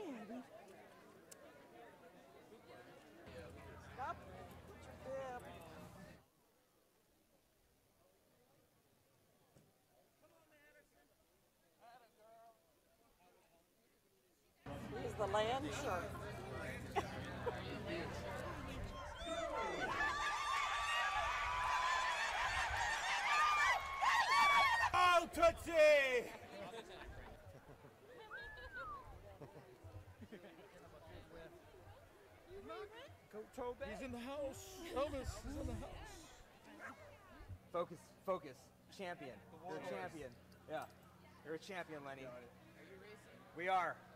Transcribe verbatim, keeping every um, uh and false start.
Daddy. Stop. Put your bib. He's the land shark. Oh, Tootsie! Coach He's in the house. Elvis is in the house. Focus, focus. Champion. You're a champion. Yeah. You're a champion, Lenny. We are.